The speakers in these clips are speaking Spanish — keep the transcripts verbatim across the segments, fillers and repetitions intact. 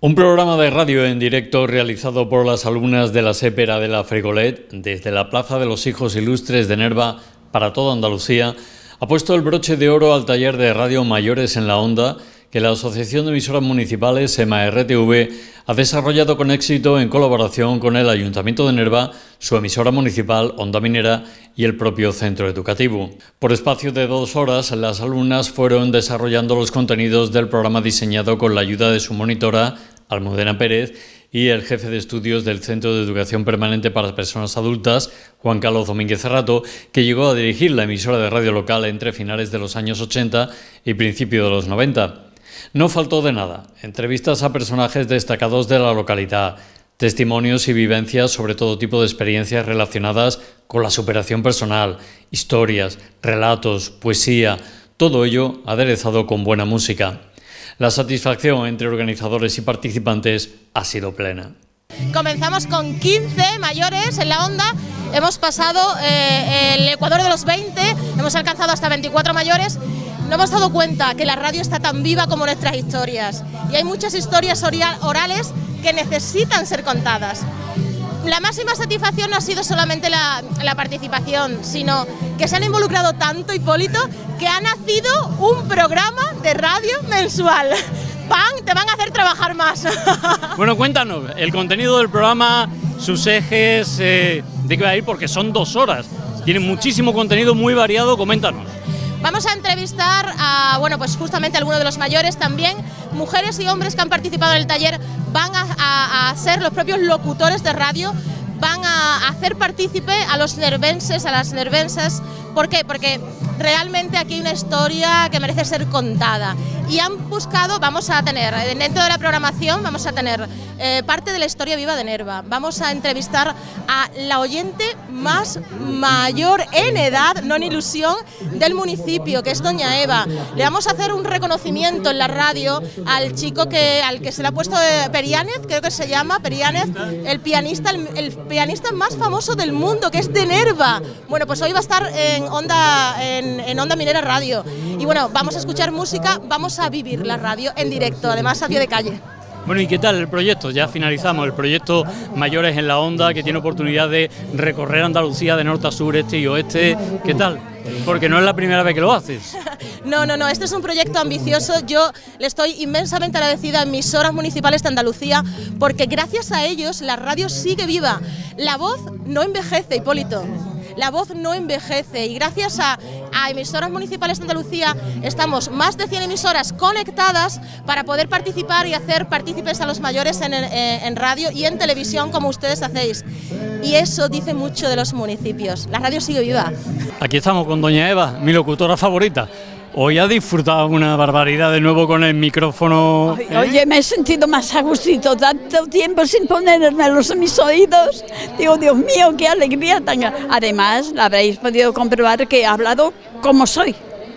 Un programa de radio en directo realizado por las alumnas de la Sépera de la Fregolet desde la Plaza de los Hijos Ilustres de Nerva para toda Andalucía ha puesto el broche de oro al taller de radio Mayores en la Onda que la Asociación de Emisoras Municipales EMA R T V ha desarrollado con éxito en colaboración con el Ayuntamiento de Nerva, su emisora municipal Onda Minera y el propio centro educativo. Por espacio de dos horas, las alumnas fueron desarrollando los contenidos del programa diseñado con la ayuda de su monitora, Almudena Pérez, y el jefe de estudios del Centro de Educación Permanente para Personas Adultas, Juan Carlos Domínguez Cerrato, que llegó a dirigir la emisora de radio local entre finales de los años ochenta y principios de los noventa. No faltó de nada, entrevistas a personajes destacados de la localidad, testimonios y vivencias sobre todo tipo de experiencias relacionadas con la superación personal, historias, relatos, poesía, todo ello aderezado con buena música. La satisfacción entre organizadores y participantes ha sido plena. Comenzamos con quince mayores en la Onda, hemos pasado eh, el Ecuador de los veinte, hemos alcanzado hasta veinticuatro mayores. Nos hemos dado cuenta que la radio está tan viva como nuestras historias y hay muchas historias orales que necesitan ser contadas. La máxima satisfacción no ha sido solamente la, la participación, sino que se han involucrado tanto, Hipólito, que ha nacido un programa de radio mensual. ¡Pan! Te van a hacer trabajar más. Bueno, cuéntanos, el contenido del programa, sus ejes, eh, de qué va a ir, porque son dos horas. Tiene muchísimo contenido muy variado, coméntanos. Vamos a entrevistar a, bueno, pues justamente a algunos de los mayores también. Mujeres y hombres que han participado en el taller van a, a, a ser los propios locutores de radio, van a hacer partícipe a los nervenses, a las nervensas. ¿Por qué? Porque realmente aquí hay una historia que merece ser contada. Y han buscado, vamos a tener, dentro de la programación, vamos a tener eh, parte de la historia viva de Nerva. Vamos a entrevistar a la oyente más mayor en edad, no en ilusión, del municipio, que es doña Eva. Le vamos a hacer un reconocimiento en la radio al chico que, al que se le ha puesto eh, Periánez, creo que se llama Periánez, el pianista, el, el pianista más famoso del mundo, que es de Nerva. Bueno, pues hoy va a estar en Onda, en, en Onda Minera Radio. Y bueno, vamos a escuchar música, vamos a vivir la radio en directo, además a pie de calle. Bueno, ¿y qué tal el proyecto? Ya finalizamos el proyecto Mayores en la Onda, que tiene oportunidad de recorrer Andalucía de norte a sur, este y oeste. ¿Qué tal? Porque no es la primera vez que lo haces. No, no, no, este es un proyecto ambicioso. Yo le estoy inmensamente agradecida a emisoras municipales de Andalucía, porque gracias a ellos la radio sigue viva. La voz no envejece, Hipólito. La voz no envejece y gracias a, a emisoras municipales de Andalucía estamos más de cien emisoras conectadas para poder participar y hacer partícipes a los mayores en, en, en radio y en televisión como ustedes hacéis. Y eso dice mucho de los municipios. La radio sigue viva. Aquí estamos con doña Eva, mi locutora favorita. Hoy ha disfrutado una barbaridad de nuevo con el micrófono. ¿eh? Oye, me he sentido más a gustito, tanto tiempo sin ponérmelos en mis oídos. Digo, Dios mío, qué alegría tan... Además, la habréis podido comprobar que he hablado como soy.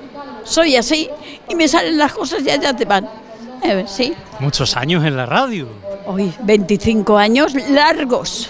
Soy así y me salen las cosas y allá te van. Eh, sí. Muchos años en la radio. Hoy, veinticinco años largos.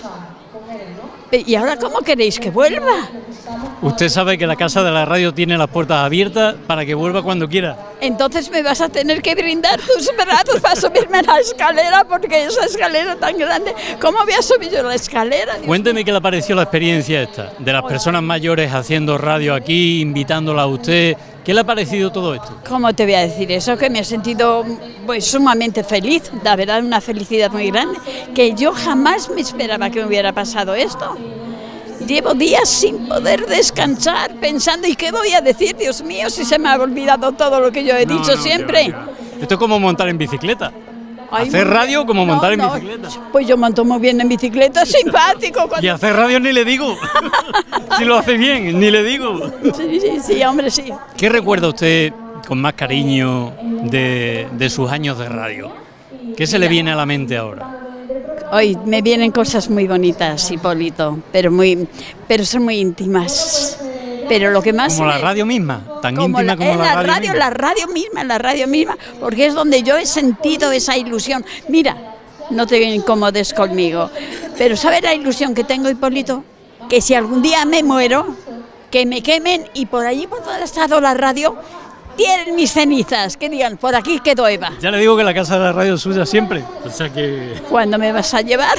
¿Y ahora cómo queréis que vuelva? Usted sabe que la Casa de la Radio tiene las puertas abiertas para que vuelva cuando quiera. Entonces me vas a tener que brindar tus brazos para subirme a la escalera, porque esa escalera tan grande, ¿cómo voy a subir yo la escalera? Dios Cuénteme mío. qué le pareció la experiencia esta, de las personas mayores haciendo radio aquí, invitándola a usted. ¿Qué le ha parecido todo esto? ¿Cómo te voy a decir eso? Que me he sentido pues, sumamente feliz, la verdad, una felicidad muy grande, que yo jamás me esperaba que me hubiera pasado esto. Llevo días sin poder descansar, pensando, ¿y qué voy a decir? Dios mío, si se me ha olvidado todo lo que yo he no, dicho no, siempre. Va, esto es como montar en bicicleta. Ay, hacer radio como no, montar no, en bicicleta. Pues yo monto muy bien en bicicleta, simpático. Cuando... Y hacer radio ni le digo. Si lo hace bien, ni le digo. Sí, sí, sí, hombre, sí. ¿Qué recuerda usted con más cariño de, de sus años de radio? ¿Qué se le viene a la mente ahora? Hoy me vienen cosas muy bonitas, Hipólito, pero, muy, pero son muy íntimas. Pero lo que más como la me... radio misma, tan como íntima la, como la, la radio, radio misma. La radio misma, la radio misma, porque es donde yo he sentido esa ilusión. Mira, no te incomodes conmigo, pero ¿sabes la ilusión que tengo, Hipólito? Que si algún día me muero, que me quemen y por allí por donde ha estado la radio tienen mis cenizas, que digan, por aquí quedó Eva. Ya le digo que la casa de la radio es suya siempre, o sea que... ¿Cuándo me vas a llevar?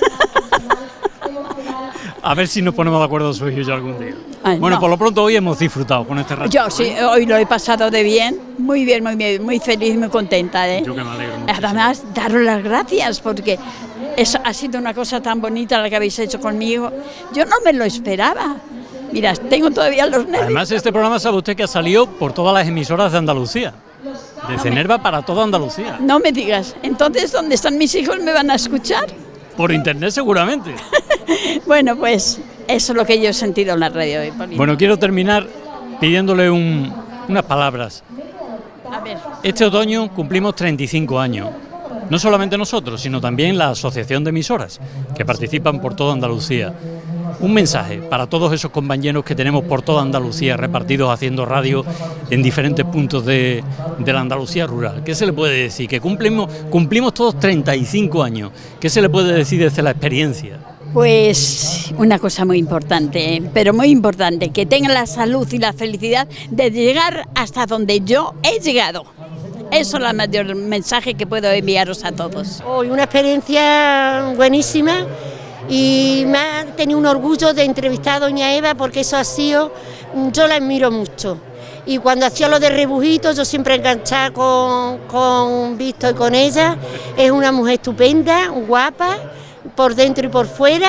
A ver si nos ponemos de acuerdo su hijo y yo algún día. Ay, bueno, no. Por lo pronto hoy hemos disfrutado con este rato. Yo sí, hoy lo he pasado de bien, muy bien, muy bien, muy feliz, muy contenta. ¿eh? Yo que me alegro mucho. Además, daros las gracias porque eso ha sido una cosa tan bonita la que habéis hecho conmigo. Yo no me lo esperaba. Mira, tengo todavía los nervios. Además, este programa sabe usted que ha salido por todas las emisoras de Andalucía. Desde Nerva para toda Andalucía. No me digas, entonces, ¿dónde están mis hijos? ¿Me van a escuchar? Por internet seguramente. Bueno, pues eso es lo que yo he sentido en la radio hoy, Polina. Bueno, quiero terminar pidiéndole un, unas palabras. A ver. Este otoño cumplimos treinta y cinco años. No solamente nosotros, sino también la Asociación de Emisoras, que participan por toda Andalucía. Un mensaje para todos esos compañeros que tenemos por toda Andalucía, repartidos haciendo radio en diferentes puntos de, de la Andalucía rural. ¿Qué se le puede decir? Que cumplimos, cumplimos todos treinta y cinco años. ¿Qué se le puede decir desde la experiencia? Pues una cosa muy importante, ¿eh? Pero muy importante, que tengan la salud y la felicidad de llegar hasta donde yo he llegado. Eso es el mayor mensaje que puedo enviaros a todos. Hoy una experiencia buenísima y me ha tenido un orgullo de entrevistar a doña Eva porque eso ha sido, yo la admiro mucho. Y cuando hacía lo de rebujitos, yo siempre enganchada con, con Víctor y con ella. Es una mujer estupenda, guapa, por dentro y por fuera.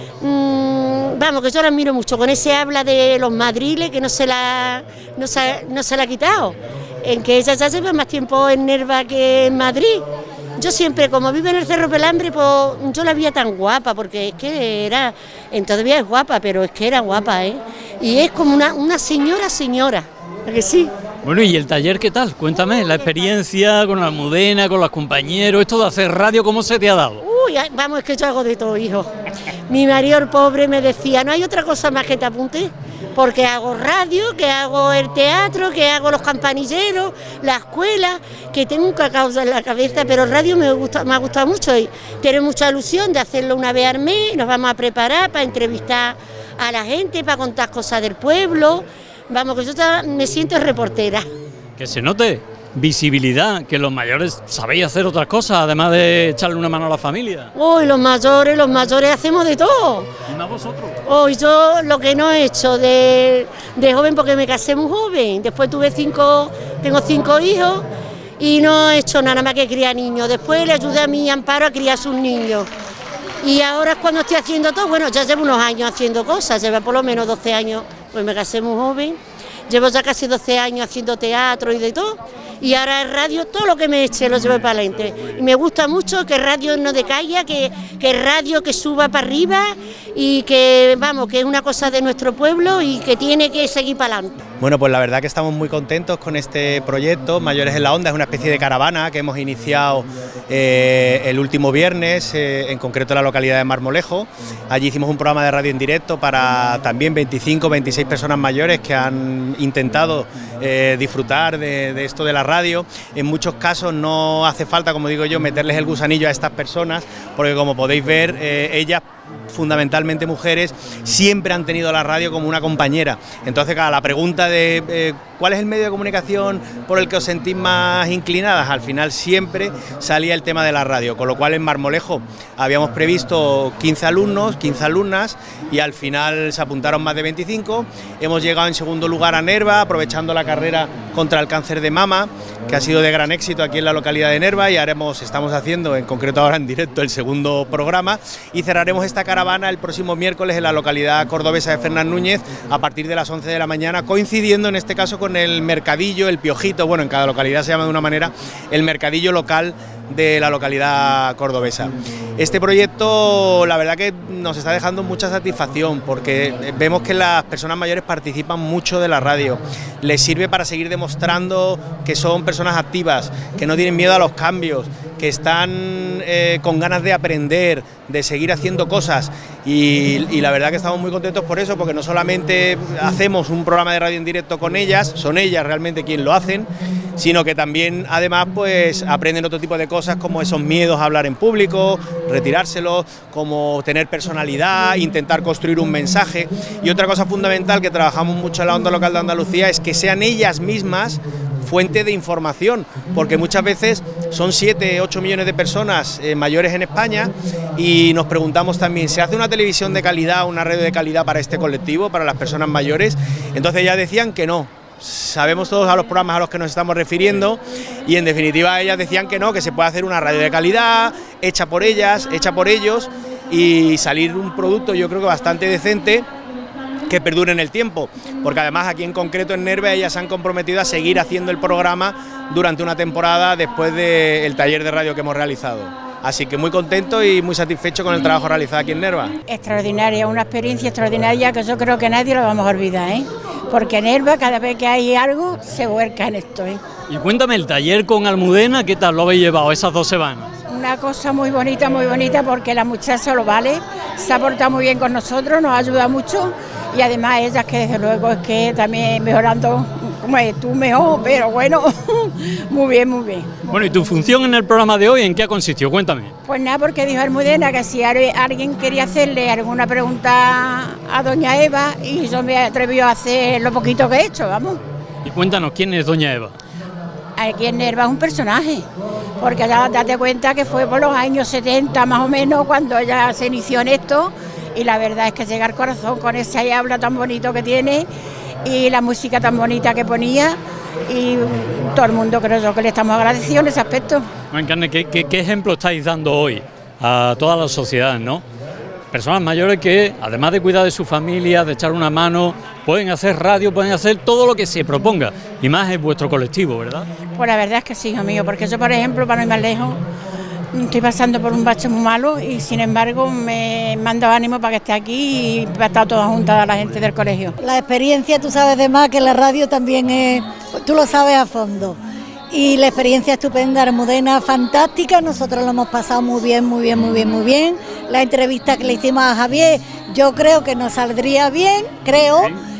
Mm, vamos, que yo la admiro mucho. Con ese habla de los madriles que no se la, no se, no se la ha quitado. En que ella ya lleva más tiempo en Nerva que en Madrid. Yo siempre, como vive en el Cerro Pelambre, pues yo la veía tan guapa, porque es que era, en todavía es guapa, pero es que era guapa, ¿eh? Y es como una, una señora, señora, ¿a que sí? Bueno, ¿y el taller qué tal? Cuéntame, la experiencia con la Almudena, con los compañeros, esto de hacer radio, ¿cómo se te ha dado? Uy, vamos, es que yo hago de todo, hijo. Mi marido, el pobre, me decía, no hay otra cosa más que te apuntes, porque hago radio, que hago el teatro, que hago los campanilleros, la escuela, que tengo un cacao en la cabeza, pero radio me gusta, me ha gustado mucho y tiene mucha ilusión de hacerlo una vez al mes. Nos vamos a preparar para entrevistar a la gente, para contar cosas del pueblo. Vamos, que yo me siento reportera. Que se note visibilidad, que los mayores sabéis hacer otras cosas, además de echarle una mano a la familia. Uy, los mayores, los mayores hacemos de todo. ¿Y más vosotros? Hoy yo lo que no he hecho de, de joven, porque me casé muy joven, después tuve cinco, tengo cinco hijos y no he hecho nada más que criar niños. Después le ayudé a mi Amparo a criar sus niños. Y ahora es cuando estoy haciendo todo, bueno, ya llevo unos años haciendo cosas, llevo por lo menos doce años, pues me casé muy joven, llevo ya casi doce años haciendo teatro y de todo. Y ahora en radio, todo lo que me eche lo llevo para adelante. Y me gusta mucho que radio no decaiga, que, que radio que suba para arriba y que, vamos, que es una cosa de nuestro pueblo y que tiene que seguir para adelante. Bueno, pues la verdad que estamos muy contentos con este proyecto, Mayores en la Onda. Es una especie de caravana que hemos iniciado eh, el último viernes, eh, en concreto en la localidad de Marmolejo. Allí hicimos un programa de radio en directo para también veinticinco, veintiséis personas mayores que han intentado eh, disfrutar de, de esto de la radio. En muchos casos no hace falta, como digo yo, meterles el gusanillo a estas personas, porque como podéis ver, eh, ellas, fundamentalmente mujeres, siempre han tenido la radio como una compañera. Entonces, a la pregunta de eh, ¿cuál es el medio de comunicación por el que os sentís más inclinadas? Al final siempre salía el tema de la radio, con lo cual en Marmolejo habíamos previsto quince alumnos, quince alumnas, y al final se apuntaron más de veinticinco. Hemos llegado en segundo lugar a Nerva, aprovechando la carrera contra el cáncer de mama, que ha sido de gran éxito aquí en la localidad de Nerva, y haremos, estamos haciendo, en concreto ahora en directo, el segundo programa, y cerraremos esta caravana el próximo miércoles en la localidad cordobesa de Fernán Núñez a partir de las once de la mañana, coincidiendo en este caso con el mercadillo, el Piojito, bueno, en cada localidad se llama de una manera, el mercadillo local de la localidad cordobesa. Este proyecto, la verdad que nos está dejando mucha satisfacción, porque vemos que las personas mayores participan mucho de la radio, les sirve para seguir demostrando que son personas activas, que no tienen miedo a los cambios, que están eh, con ganas de aprender, de seguir haciendo cosas, y, y la verdad que estamos muy contentos por eso, porque no solamente hacemos un programa de radio en directo con ellas, son ellas realmente quienes lo hacen, sino que también además pues aprenden otro tipo de cosas, como esos miedos a hablar en público, retirárselos, como tener personalidad, intentar construir un mensaje. Y otra cosa fundamental que trabajamos mucho en la Onda Local de Andalucía es que sean ellas mismas fuente de información, porque muchas veces son siete, ocho millones de personas eh, mayores en España, y nos preguntamos también, ¿se hace una televisión de calidad, una radio de calidad para este colectivo, para las personas mayores? Entonces ya decían que no. Sabemos todos a los programas a los que nos estamos refiriendo, y en definitiva ellas decían que no, que se puede hacer una radio de calidad, hecha por ellas, hecha por ellos, y salir un producto yo creo que bastante decente, que perdure en el tiempo, porque además aquí en concreto en Nerva ellas se han comprometido a seguir haciendo el programa durante una temporada después del taller de radio que hemos realizado. Así que muy contento y muy satisfecho con el trabajo realizado aquí en Nerva. Extraordinaria, una experiencia extraordinaria que yo creo que nadie lo vamos a olvidar, ¿eh? Porque en Nerva cada vez que hay algo se vuelca en esto, ¿eh? Y cuéntame, el taller con Almudena, ¿qué tal lo habéis llevado esas dos semanas? Una cosa muy bonita, muy bonita, porque la muchacha lo vale, se ha portado muy bien con nosotros, nos ayuda mucho, y además ellas que desde luego es que también mejorando, como es tú mejor, pero bueno, muy bien, muy bien. Bueno, ¿y tu función en el programa de hoy en qué ha consistido? Cuéntame. Pues nada, porque dijo Almudena que si alguien quería hacerle alguna pregunta a doña Eva, y yo me atreví a hacer lo poquito que he hecho, vamos. Y cuéntanos, ¿quién es doña Eva? Aquí en Nerva es un personaje, porque ya date cuenta que fue por los años setenta más o menos cuando ella se inició en esto, y la verdad es que llega al corazón con ese habla tan bonito que tiene y la música tan bonita que ponía, y todo el mundo creo yo que le estamos agradecidos en ese aspecto. Encarne, ¿qué, qué, ¿qué ejemplo estáis dando hoy a toda la sociedad, no? Personas mayores que, además de cuidar de su familia, de echar una mano, pueden hacer radio, pueden hacer todo lo que se proponga, y más en vuestro colectivo, ¿verdad? Pues la verdad es que sí, hijo mío, porque yo, por ejemplo, para no ir más lejos, estoy pasando por un bache muy malo, y sin embargo me manda ánimo para que esté aquí y para estar toda junta la gente del colegio. La experiencia, tú sabes de más que la radio también es, tú lo sabes a fondo. Y la experiencia estupenda, Almudena, fantástica, nosotros lo hemos pasado muy bien, muy bien, muy bien, muy bien. La entrevista que le hicimos a Javier, yo creo que nos saldría bien, creo,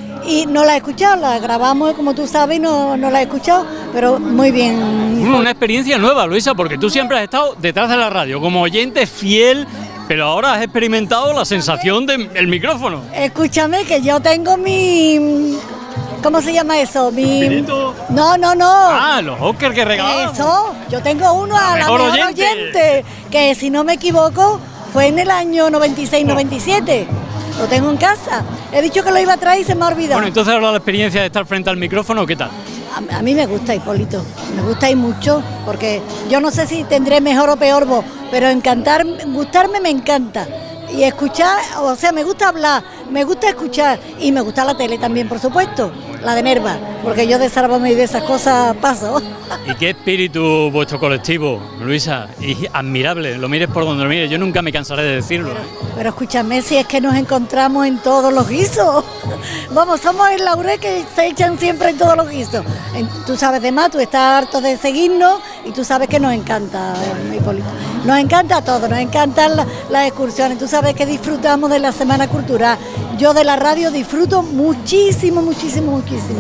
y no la he escuchado, la grabamos, como tú sabes, no, no la he escuchado, pero muy bien. Una experiencia nueva, Luisa, porque tú siempre has estado detrás de la radio, como oyente fiel, pero ahora has experimentado la sensación del micrófono. Escúchame, que yo tengo mi... ¿Cómo se llama eso? Mi... ¿Espíritu? No, no, no. Ah, los Oscars que regalamos. Eso, yo tengo uno a la mejor, mejor oyente. oyente, que si no me equivoco fue en el año noventa y seis noventa y siete. Lo tengo en casa. He dicho que lo iba a traer y se me ha olvidado. Bueno, entonces ahora la experiencia de estar frente al micrófono, ¿qué tal? A, a mí me gusta, Hipólito, me gusta y mucho, porque yo no sé si tendré mejor o peor voz, pero encantar, gustarme me encanta. Y escuchar, o sea, me gusta hablar, me gusta escuchar, y me gusta la tele también, por supuesto, la de Nerva, porque yo de Sálvame y de esas cosas paso. ¿Y qué espíritu vuestro colectivo, Luisa? Y admirable, lo mires por donde lo mires, yo nunca me cansaré de decirlo. Pero, pero escúchame, si es que nos encontramos en todos los guisos. Vamos, somos el laurel que se echan siempre en todos los guisos. Tú sabes de más, tú estás harto de seguirnos, y tú sabes que nos encanta, Hipólito. Nos encanta todo, nos encantan las, las excursiones, tú sabes que disfrutamos de la Semana Cultural. Yo de la radio disfruto muchísimo, muchísimo, muchísimo.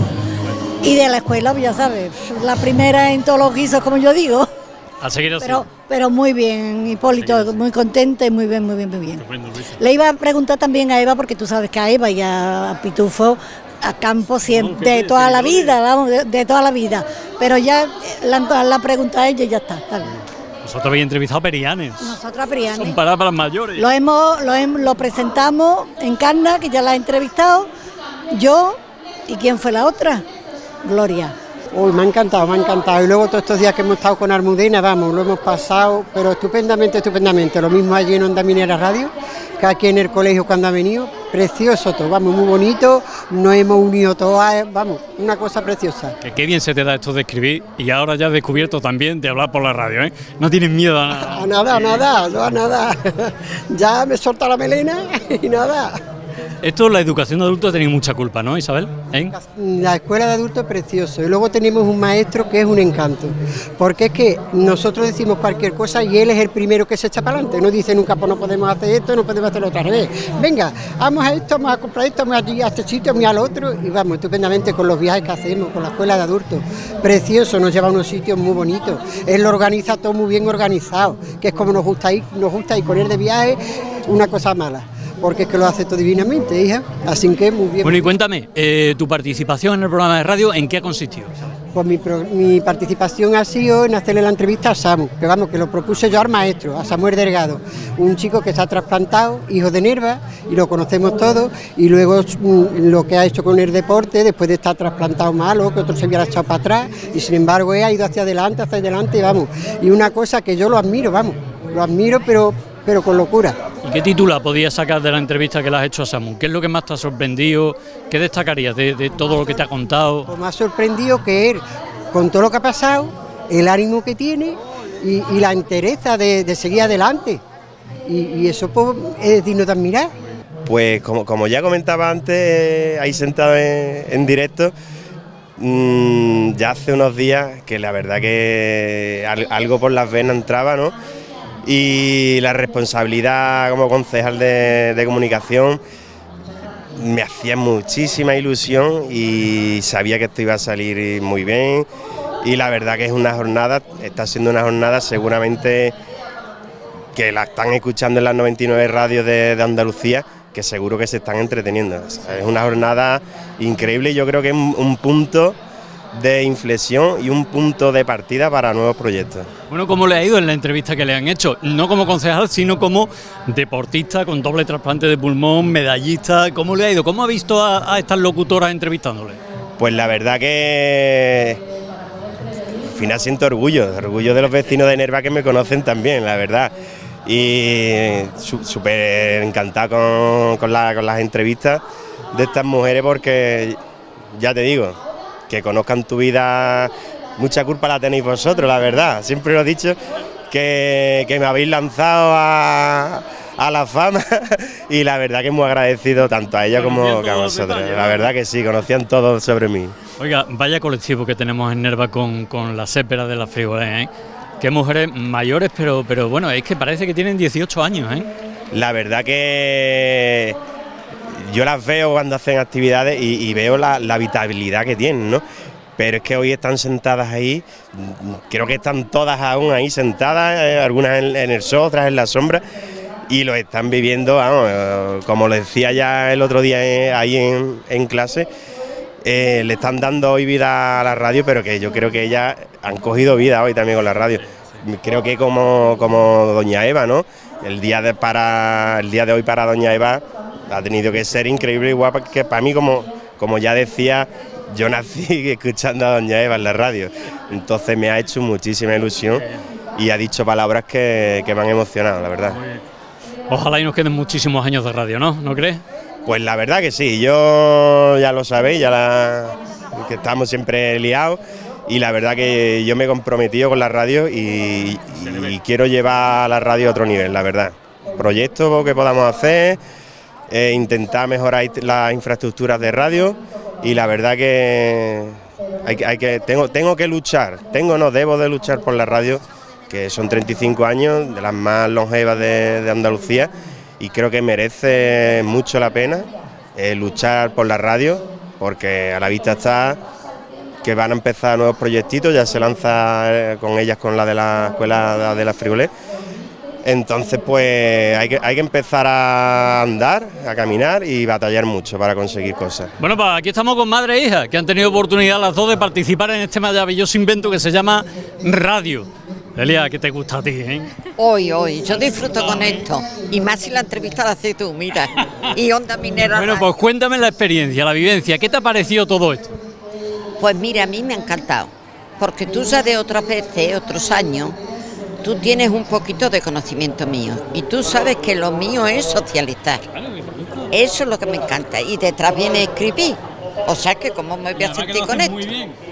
Y de la escuela, ya sabes, la primera en todos los guisos, como yo digo. A seguir así. Pero, pero muy bien, Hipólito, muy contenta y muy bien, muy bien, muy bien. Le iba a preguntar también a Eva, porque tú sabes que a Eva y a Pitufo, a Campo siempre, de toda la vida, vamos, de, de toda la vida. Pero ya la, la pregunta a ella y ya está, está bien. Nosotros habéis entrevistado a Perianes. Nosotros a Perianes. Son palabras mayores. Lo hemos, lo, hemos, lo presentamos en Carna, que ya la he entrevistado, yo, ¿y quién fue la otra? Gloria. Uy, me ha encantado, me ha encantado. Y luego todos estos días que hemos estado con Almudena, vamos, lo hemos pasado, pero estupendamente, estupendamente. Lo mismo allí en Onda Minera Radio, que aquí en el colegio cuando ha venido. Precioso todo, vamos, muy bonito. Nos hemos unido todos, vamos, una cosa preciosa. Que qué bien se te da esto de escribir, y ahora ya has descubierto también de hablar por la radio, ¿eh? No tienes miedo a nada. A nada, a nada, no a nada. Ya me solta la melena y nada. Esto, la educación de adultos, tenéis mucha culpa, ¿no, Isabel? ¿Eh? La escuela de adultos es precioso, y luego tenemos un maestro que es un encanto, porque es que nosotros decimos cualquier cosa y él es el primero que se echa para adelante, no dice nunca, pues no podemos hacer esto, no podemos hacerlo otra vez, venga, vamos a esto, vamos a comprar esto, vamos a este sitio, vamos al otro, y vamos estupendamente con los viajes que hacemos, con la escuela de adultos, precioso, nos lleva a unos sitios muy bonitos, él lo organiza todo muy bien organizado, que es como nos gusta ir, nos gusta ir con él de viaje, una cosa mala. Porque es que lo hace todo divinamente, hija, así que muy bien. Bueno, y cuéntame, eh, tu participación en el programa de radio, ¿en qué ha consistido? Pues mi, pro, mi participación ha sido en hacerle la entrevista a Samu, que vamos, que lo propuse yo al maestro, a Samuel Delgado, un chico que está trasplantado, hijo de Nerva, y lo conocemos todos, y luego mm, lo que ha hecho con el deporte, después de estar trasplantado malo, que otro se hubiera echado para atrás, y sin embargo él ha ido hacia adelante, hacia adelante, vamos, y una cosa que yo lo admiro, vamos, lo admiro, pero, pero con locura. ¿Y qué título podías sacar de la entrevista que le has hecho a Samu? ¿Qué es lo que más te ha sorprendido? ¿Qué destacarías de, de todo lo que te ha contado? Pues me ha sorprendido que él, con todo lo que ha pasado, el ánimo que tiene y, y la entereza de, de seguir adelante. Y, y eso pues, es digno de admirar. Pues como, como ya comentaba antes, ahí sentado en, en directo, mmm, ya hace unos días que la verdad que algo por las venas entraba, ¿no? Y la responsabilidad como concejal de, de comunicación me hacía muchísima ilusión y sabía que esto iba a salir muy bien, y la verdad que es una jornada, está siendo una jornada seguramente que la están escuchando en las noventa y nueve radios de, de Andalucía, que seguro que se están entreteniendo. O sea, es una jornada increíble y yo creo que es un, un punto de inflexión y un punto de partida para nuevos proyectos. Bueno, ¿cómo le ha ido en la entrevista que le han hecho? No como concejal, sino como deportista con doble trasplante de pulmón, medallista. ¿Cómo le ha ido? ¿Cómo ha visto a, a estas locutoras entrevistándole? Pues la verdad que al final siento orgullo, orgullo de los vecinos de Nerva que me conocen también, la verdad. Y súper encantado con, con, la, con las entrevistas de estas mujeres, porque ya te digo, que conozcan tu vida, mucha culpa la tenéis vosotros, la verdad. Siempre lo he dicho, que, que me habéis lanzado a, a la fama y la verdad que muy agradecido tanto a ella como que a vosotros. La verdad que sí, conocían todo sobre mí. Oiga, vaya colectivo que tenemos en Nerva con, con la Sépera de la Frigolet, ¿eh? Qué mujeres mayores, pero, pero bueno, es que parece que tienen dieciocho años, ¿eh? La verdad que yo las veo cuando hacen actividades y, y veo la, la vitalidad que tienen, ¿no? Pero es que hoy están sentadas ahí, creo que están todas aún ahí sentadas, eh, algunas en, en el sol, otras en la sombra, y lo están viviendo, vamos, eh, como les decía ya el otro día eh, ahí en, en clase, eh, le están dando hoy vida a la radio, pero que yo creo que ellas han cogido vida hoy también con la radio. Creo que como, como doña Eva, ¿no? El día de para el día de hoy para doña Eva ha tenido que ser increíble y guapa, que para mí, como, como ya decía, yo nací escuchando a doña Eva en la radio, entonces me ha hecho muchísima ilusión y ha dicho palabras que, que me han emocionado, la verdad. Ojalá y nos queden muchísimos años de radio, ¿no? ¿No crees? Pues la verdad que sí, yo ya lo sabéis, ya la, que estamos siempre liados, y la verdad que yo me he comprometido con la radio y, y quiero llevar a la radio a otro nivel, la verdad. Proyectos que podamos hacer, eh, intentar mejorar las infraestructuras de radio, y la verdad que, hay, hay que tengo, tengo que luchar, tengo no, debo de luchar por la radio, que son treinta y cinco años, de las más longevas de, de Andalucía, y creo que merece mucho la pena eh, luchar por la radio, porque a la vista está que van a empezar nuevos proyectitos, ya se lanza eh, con ellas con la de la escuela de la Frigolet. Entonces pues hay que, hay que empezar a andar, a caminar y batallar mucho para conseguir cosas. Bueno, pues aquí estamos con madre e hija, que han tenido oportunidad las dos de participar en este maravilloso invento que se llama radio. Elia, ¿qué te gusta a ti, eh? Hoy, hoy, yo disfruto con esto, y más si la entrevista la haces tú, mira, y Onda Minera. Bueno, pues cuéntame la experiencia, la vivencia, ¿qué te ha parecido todo esto? Pues mira, a mí me ha encantado, porque tú ya de otras veces, otros años, tú tienes un poquito de conocimiento mío, y tú sabes que lo mío es socializar, eso es lo que me encanta, y detrás viene escribir. O sea que cómo me voy a sentir con esto.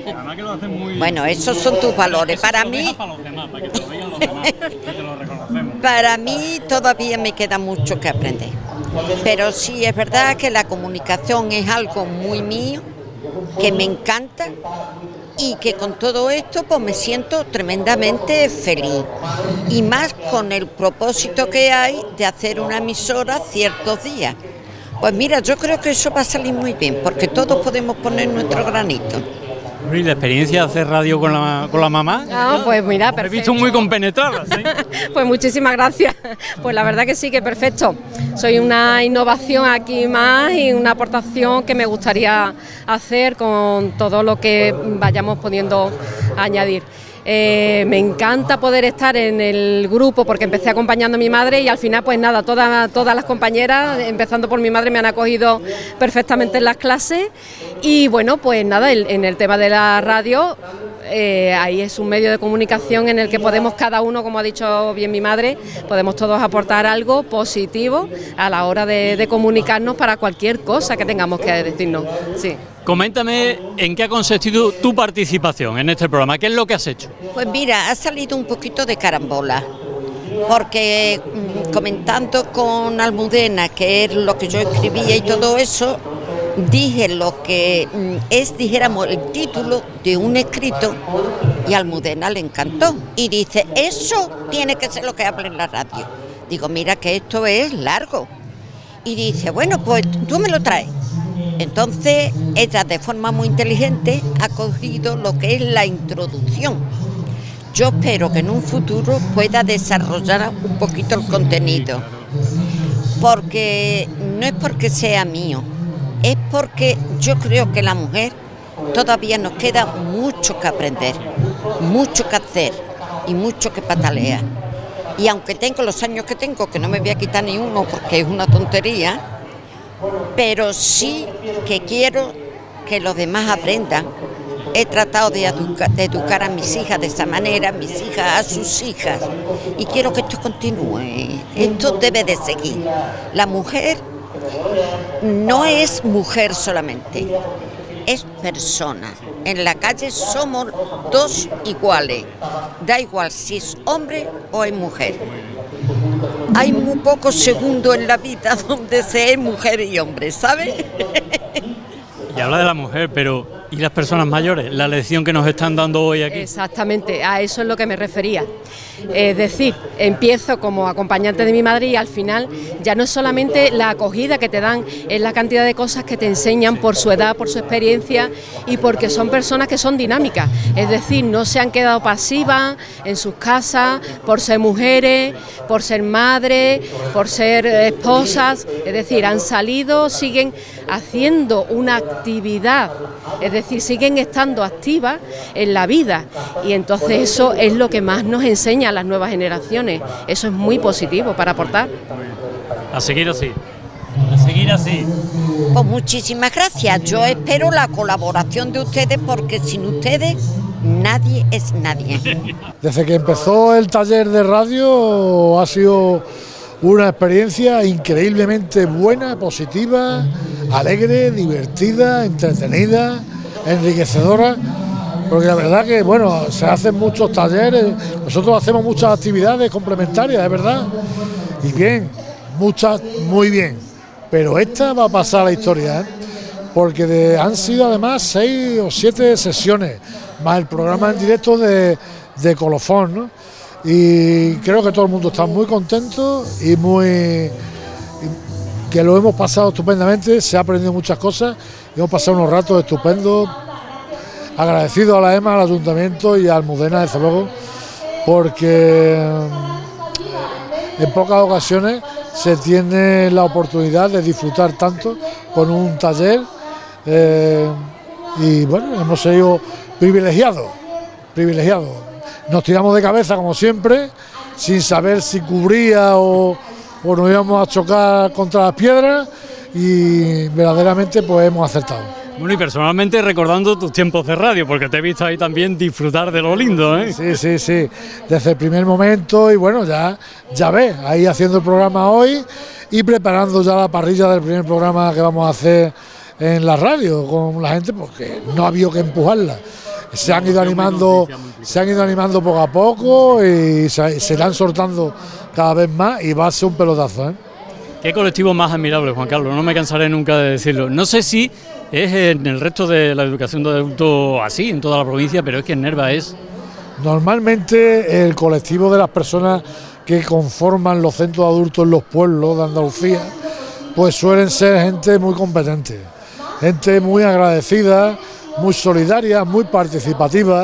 Bueno, esos son tus valores. Para mí, para mí todavía me queda mucho que aprender. Pero sí es verdad que la comunicación es algo muy mío, que me encanta, y que con todo esto pues me siento tremendamente feliz. Y más con el propósito que hay de hacer una emisora ciertos días. Pues mira, yo creo que eso va a salir muy bien, porque todos podemos poner nuestro granito. ¿Y la experiencia de hacer radio con la, con la mamá? Ah, pues mira, perfecto. He visto muy compenetrada, ¿sí? Pues muchísimas gracias. Pues la verdad que sí, que perfecto. Soy una innovación aquí más y una aportación que me gustaría hacer con todo lo que vayamos pudiendo añadir. Eh, me encanta poder estar en el grupo porque empecé acompañando a mi madre y al final pues nada, todas, todas las compañeras, empezando por mi madre, me han acogido perfectamente en las clases y bueno, pues nada, el, en el tema de la radio, eh, ahí es un medio de comunicación en el que podemos cada uno, como ha dicho bien mi madre, podemos todos aportar algo positivo a la hora de, de comunicarnos para cualquier cosa que tengamos que decirnos, sí. Coméntame en qué ha consistido tu participación en este programa, ¿qué es lo que has hecho? Pues mira, ha salido un poquito de carambola, porque mmm, comentando con Almudena, que es lo que yo escribía y todo eso, dije lo que mmm, es, dijéramos, el título de un escrito y a Almudena le encantó. Y dice, eso tiene que ser lo que habla en la radio. Digo, mira que esto es largo. Y dice, bueno, pues tú me lo traes. Entonces ella de forma muy inteligente ha cogido lo que es la introducción. Yo espero que en un futuro pueda desarrollar un poquito el contenido, porque no es porque sea mío, es porque yo creo que la mujer todavía nos queda mucho que aprender, mucho que hacer y mucho que patalear. Y aunque tengo los años que tengo, que no me voy a quitar ni uno porque es una tontería, pero sí que quiero que los demás aprendan. He tratado de, educa, de educar a mis hijas de esa manera, mis hijas a sus hijas, y quiero que esto continúe, esto debe de seguir. La mujer no es mujer solamente, es persona. En la calle somos dos iguales, da igual si es hombre o es mujer. Hay muy pocos segundos en la vida donde se es mujer y hombre, ¿sabes? Y habla de la mujer, pero ¿y las personas mayores? La lección que nos están dando hoy aquí. Exactamente, a eso es lo que me refería. Es decir, empiezo como acompañante de mi madre y al final ya no es solamente la acogida que te dan, es la cantidad de cosas que te enseñan por su edad, por su experiencia y porque son personas que son dinámicas. Es decir, no se han quedado pasivas en sus casas por ser mujeres, por ser madres, por ser esposas. Es decir, han salido, siguen haciendo una actividad, es decir, siguen estando activas en la vida y entonces eso es lo que más nos enseña a las nuevas generaciones. Eso es muy positivo para aportar. A seguir así, a seguir así. Pues muchísimas gracias. Yo espero la colaboración de ustedes porque sin ustedes nadie es nadie. Desde que empezó el taller de radio ha sido una experiencia increíblemente buena, positiva, alegre, divertida, entretenida, enriquecedora, porque la verdad que, bueno, se hacen muchos talleres, nosotros hacemos muchas actividades complementarias, es verdad, y bien, muchas, muy bien, pero esta va a pasar a la historia, ¿eh? Porque de, han sido además seis o siete sesiones, más el programa en directo de, de Colofón, ¿no? Y creo que todo el mundo está muy contento y muy que lo hemos pasado estupendamente, se ha aprendido muchas cosas y hemos pasado unos ratos estupendos, agradecido a la EMA, al Ayuntamiento y a Almudena, desde luego, porque en pocas ocasiones se tiene la oportunidad de disfrutar tanto con un taller eh, y bueno, hemos sido privilegiados, privilegiados. Nos tiramos de cabeza como siempre, sin saber si cubría o, o nos íbamos a chocar contra las piedras y verdaderamente pues hemos acertado. Bueno, y personalmente recordando tus tiempos de radio, porque te he visto ahí también disfrutar de lo lindo, ¿eh? Sí, sí, sí, desde el primer momento y bueno, ya, ya ves, ahí haciendo el programa hoy y preparando ya la parrilla del primer programa que vamos a hacer en la radio con la gente, porque no ha habido que empujarla. Se han ido animando, se han ido animando poco a poco y se, se irán soltando cada vez más y va a ser un pelotazo, ¿eh? Qué colectivo más admirable, Juan Carlos, no me cansaré nunca de decirlo. No sé si es en el resto de la educación de adultos así, en toda la provincia, pero es que en Nerva es... Normalmente el colectivo de las personas que conforman los centros de adultos en los pueblos de Andalucía, pues suelen ser gente muy competente, gente muy agradecida, muy solidarias, muy participativas,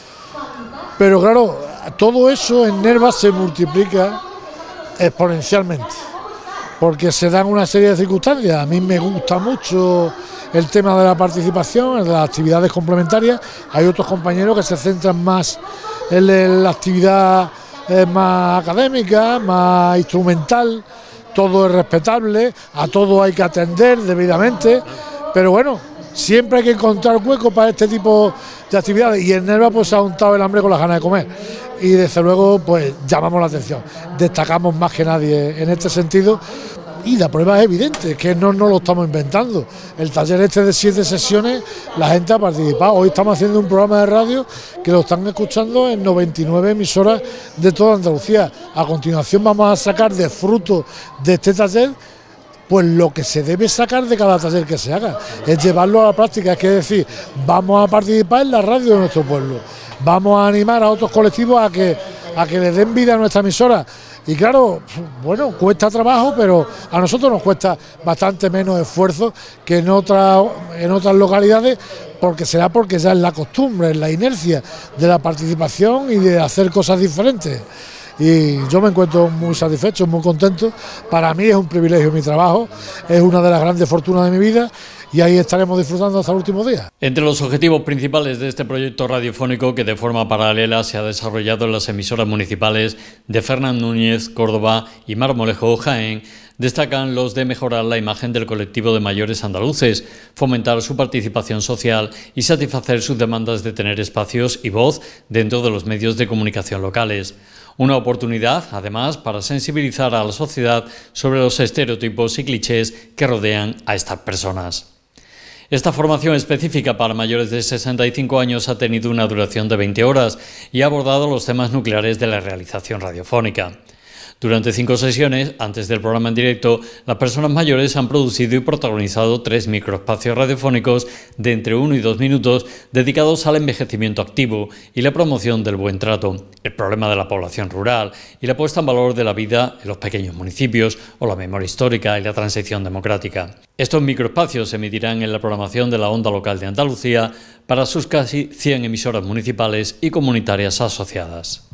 pero claro, todo eso en Nerva se multiplica exponencialmente, porque se dan una serie de circunstancias. A mí me gusta mucho el tema de la participación, el de las actividades complementarias. Hay otros compañeros que se centran más en la actividad eh, más académica, más instrumental. Todo es respetable, a todo hay que atender debidamente, pero bueno, siempre hay que encontrar hueco para este tipo de actividades, y en Nerva pues se ha untado el hambre con las ganas de comer, y desde luego pues llamamos la atención, destacamos más que nadie en este sentido. Y la prueba es evidente, que no nos lo estamos inventando. El taller este de siete sesiones, la gente ha participado. Hoy estamos haciendo un programa de radio que lo están escuchando en noventa y nueve emisoras de toda Andalucía. A continuación vamos a sacar de fruto de este taller pues lo que se debe sacar de cada taller que se haga, es llevarlo a la práctica, es que decir, vamos a participar en la radio de nuestro pueblo, vamos a animar a otros colectivos a que, a que le den vida a nuestra emisora. Y claro, bueno, cuesta trabajo, pero a nosotros nos cuesta bastante menos esfuerzo que en otras, en otras localidades, porque será porque ya es la costumbre, es la inercia de la participación y de hacer cosas diferentes. Y yo me encuentro muy satisfecho, muy contento. Para mí es un privilegio mi trabajo, es una de las grandes fortunas de mi vida, y ahí estaremos disfrutando hasta el último día. Entre los objetivos principales de este proyecto radiofónico, que de forma paralela se ha desarrollado en las emisoras municipales de Fernán Núñez, Córdoba, y Marmolejo, Jaén, destacan los de mejorar la imagen del colectivo de mayores andaluces, fomentar su participación social y satisfacer sus demandas de tener espacios y voz dentro de los medios de comunicación locales. Una oportunidad, además, para sensibilizar a la sociedad sobre los estereotipos y clichés que rodean a estas personas. Esta formación específica para mayores de sesenta y cinco años ha tenido una duración de veinte horas y ha abordado los temas nucleares de la realización radiofónica. Durante cinco sesiones, antes del programa en directo, las personas mayores han producido y protagonizado tres microespacios radiofónicos de entre uno y dos minutos dedicados al envejecimiento activo y la promoción del buen trato, el problema de la población rural y la puesta en valor de la vida en los pequeños municipios o la memoria histórica y la transición democrática. Estos microespacios se emitirán en la programación de la Onda Local de Andalucía para sus casi cien emisoras municipales y comunitarias asociadas.